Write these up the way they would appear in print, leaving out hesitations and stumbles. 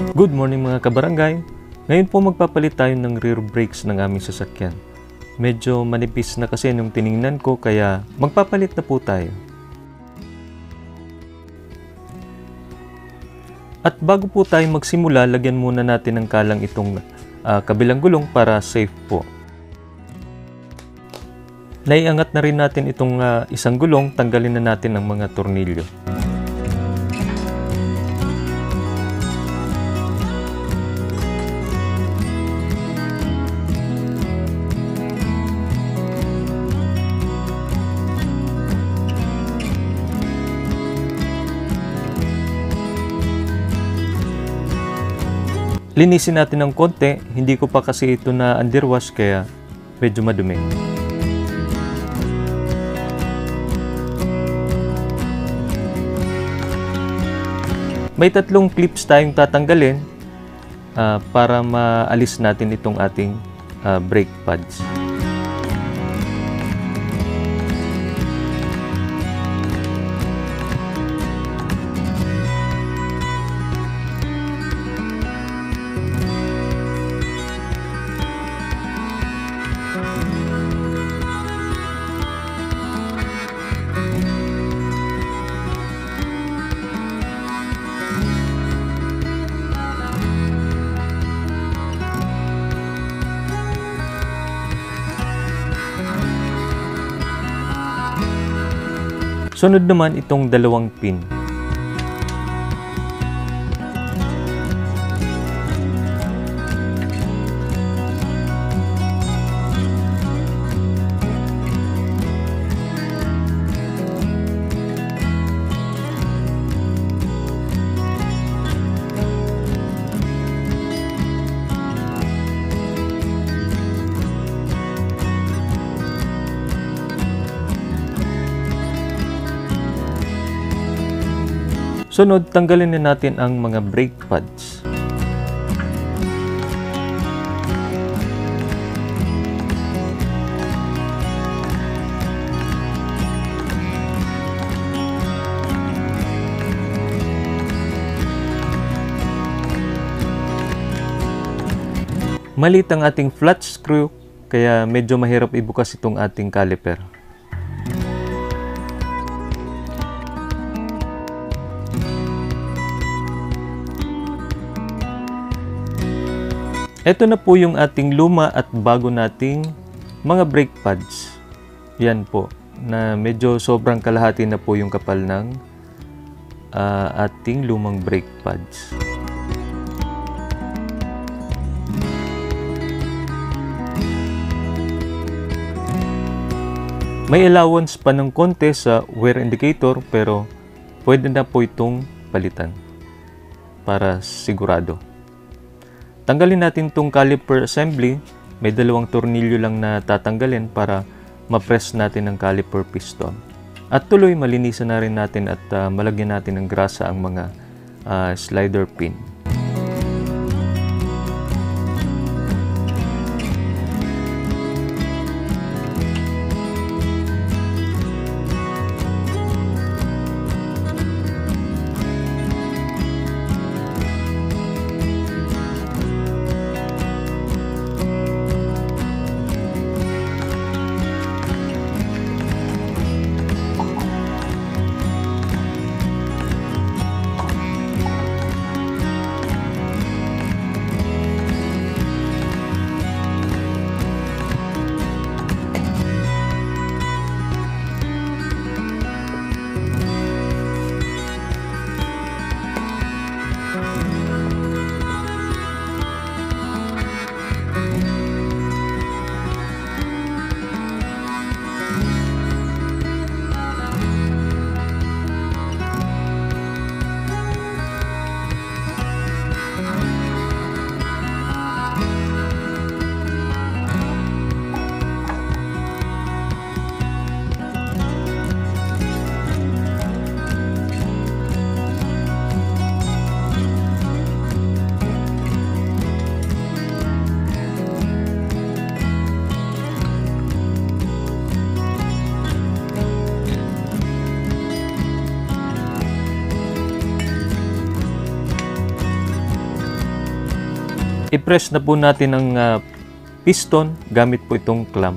Good morning mga kabarangay. Ngayon po magpapalit tayo ng rear brakes ng aming sasakyan. Medyo manipis na kasi nung tiningnan ko kaya magpapalit na po tayo. At bago po tayo magsimula, lagyan muna natin ng kalang itong kabilang gulong para safe po. Naiangat na rin natin itong isang gulong, tanggalin na natin ang mga tornilyo. Linisin natin ng konti, hindi ko pa kasi ito na underwash kaya medyo madumi. May 3 clips tayong tatanggalin para maalis natin itong ating brake pads. Sunod naman itong 2 pin. Sunod, tanggalin na natin ang mga brake pads. Maliit ang ating flat screw, kaya medyo mahirap ibukas itong ating caliper. Ito na po yung ating luma at bago nating mga brake pads. Yan po, na medyo sobrang kalahati na po yung kapal ng ating lumang brake pads. May allowance pa ng konti sa wear indicator pero pwede na po itong palitan para sigurado. Tanggalin natin itong caliper assembly. May 2 tornilyo lang na tatanggalin para ma-press natin ang caliper piston. At tuloy malinisan na rin natin at malagyan natin ng grasa ang mga slider pin. I-press na po natin ang piston gamit po itong clamp.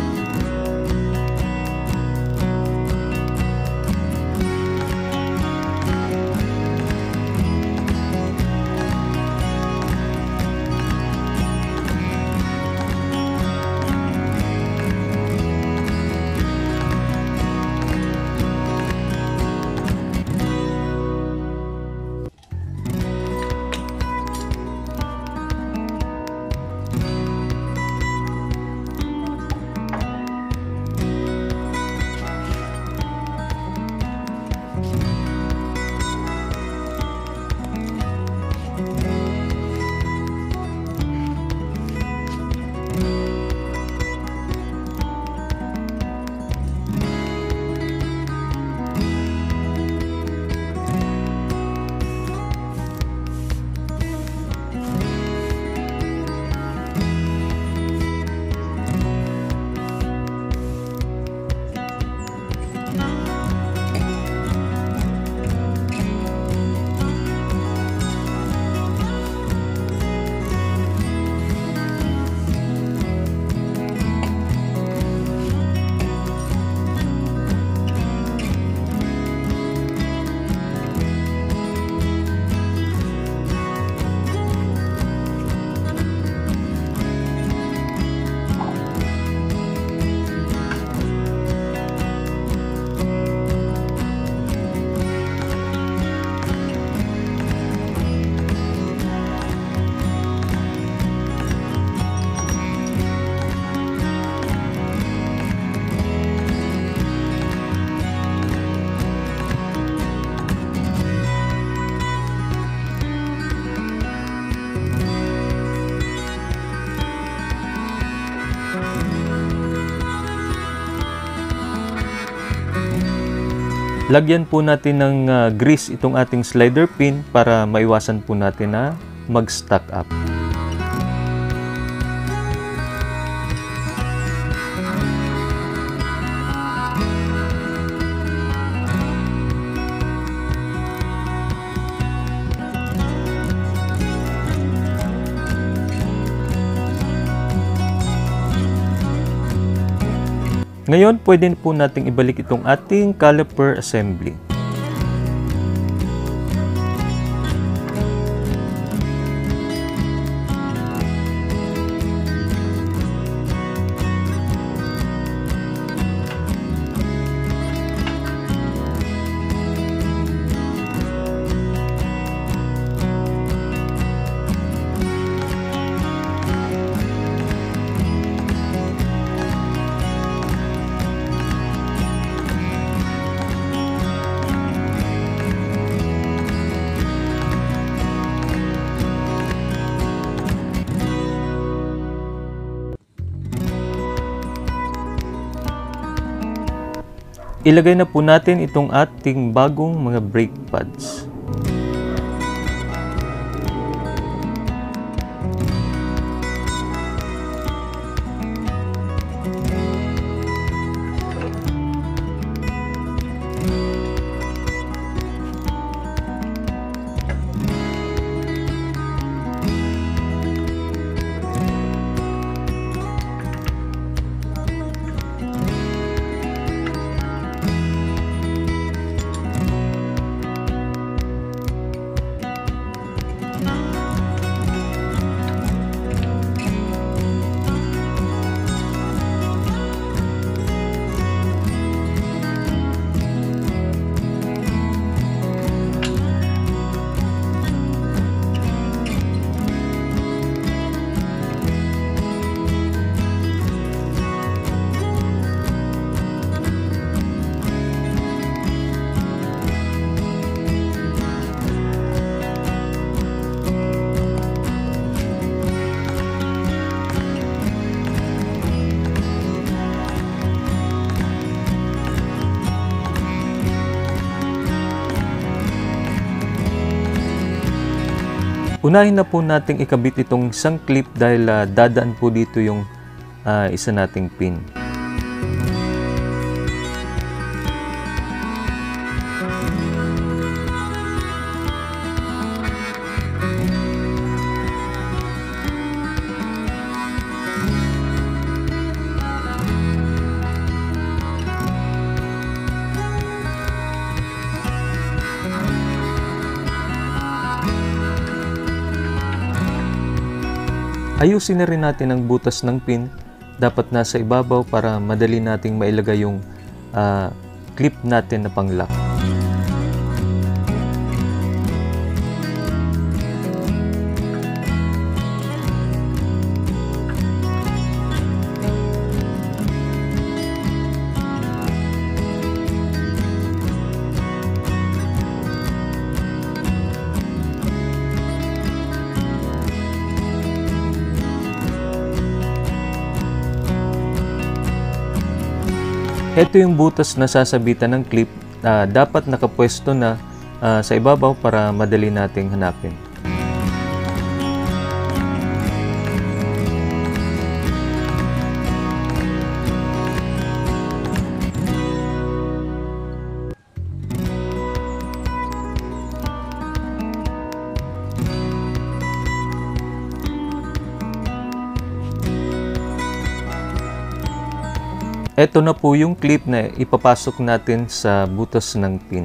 Lagyan po natin ng grease itong ating slider pin para maiwasan po natin na mag-stack up. Ngayon, pwede po nating ibalik itong ating caliper assembly. Ilagay na po natin itong ating bagong mga brake pads. Unahin na po nating ikabit itong isang clip dahil dadaan po dito yung isa nating pin. Ayusin na rin natin ang butas ng pin. Dapat nasa ibabaw para madali nating mailagay yung clip natin na pang-lock. Ito yung butas na sasabitan ng clip. Dapat nakapwesto na sa ibabaw para madali nating hanapin. Ito na po yung clip na ipapasok natin sa butas ng pin.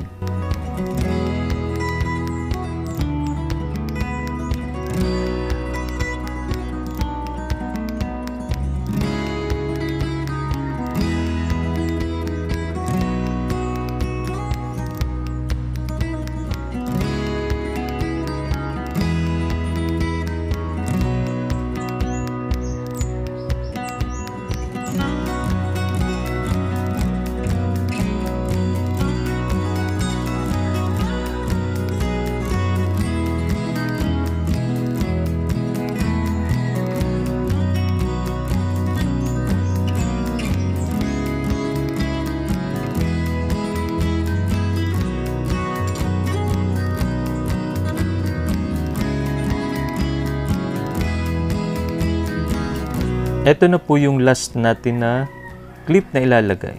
Ito na po yung last natin na clip na ilalagay.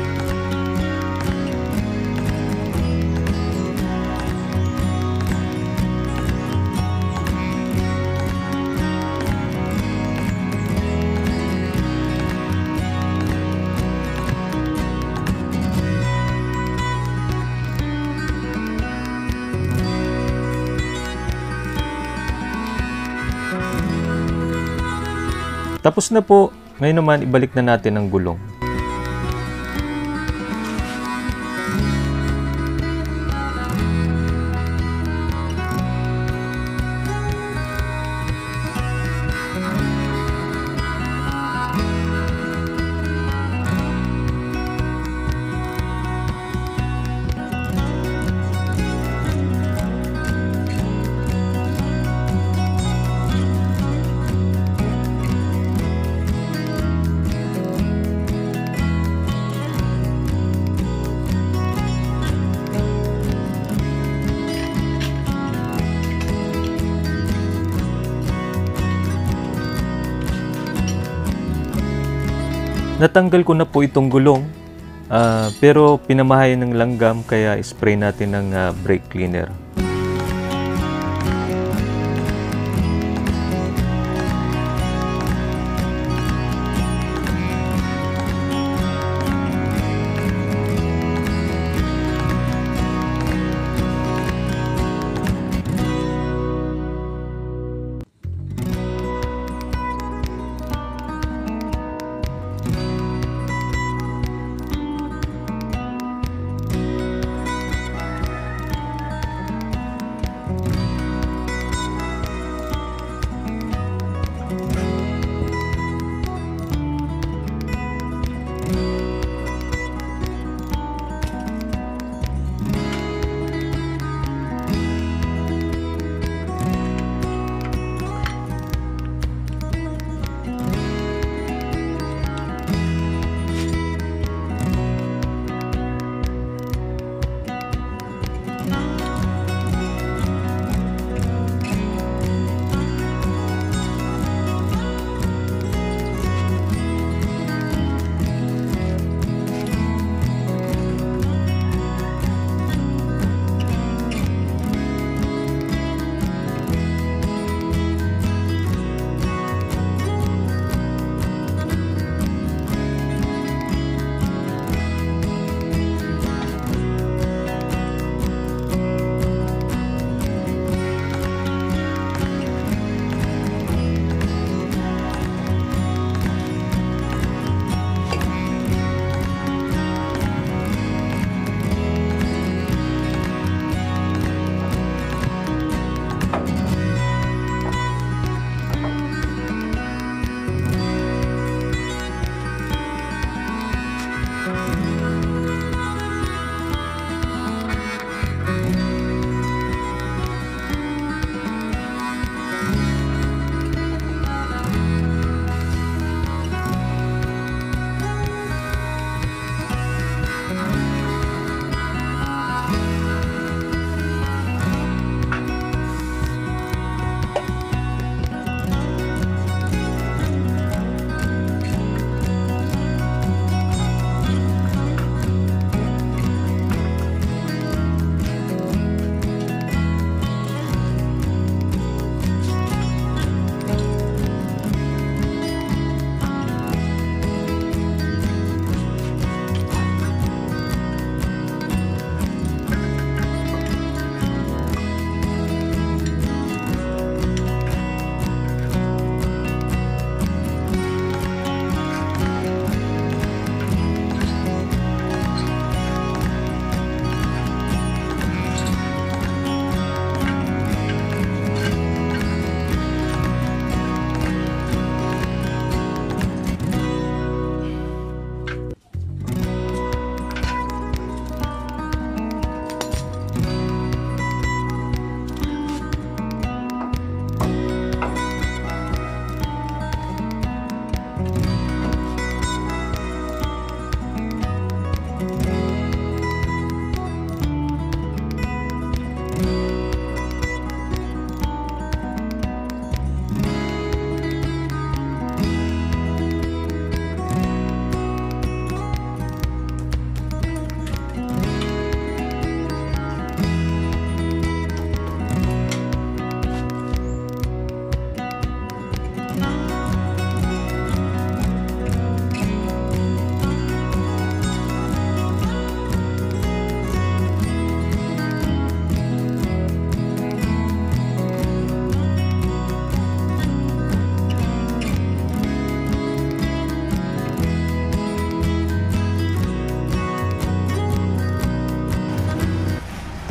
Tapos na po. Ngayon naman, ibalik na natin ang gulong. Natanggal ko na po itong gulong, pero pinamahayan ng langgam kaya spray natin ng brake cleaner.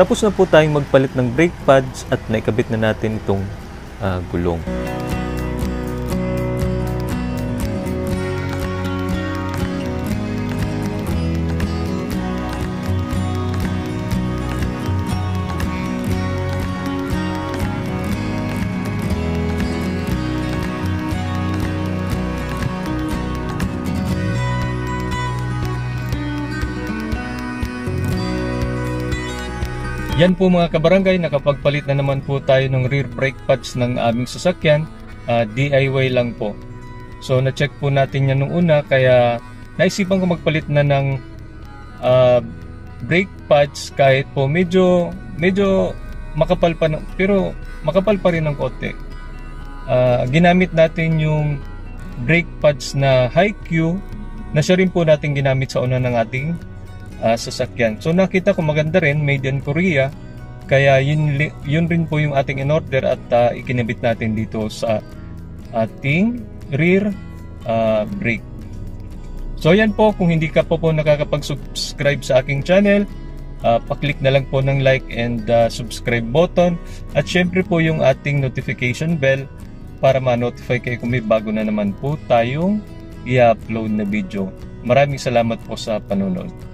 tapos na po tayong magpalit ng brake pads at naikabit na natin itong gulong. Yan po mga kabarangay, nakapagpalit na naman po tayo ng rear brake pads ng aming sasakyan. DIY lang po. So na-check po natin yan nung una, kaya naisipan ko magpalit na ng brake pads kahit po medyo makapal pa, pero makapal pa rin ng konti. Ginamit natin yung brake pads na High-Q na siya rin po natin ginamit sa una ng ating sasakyan. So nakita ko maganda rin, made in Korea, kaya yun rin po yung ating in-order at ikinabit natin dito sa ating rear brake. So yan po, kung hindi ka po nakakapag-subscribe sa aking channel, paklik na lang po ng like and subscribe button, at syempre po yung ating notification bell para ma-notify kayo kung may bago na naman po tayong i-upload na video. Maraming salamat po sa panonood.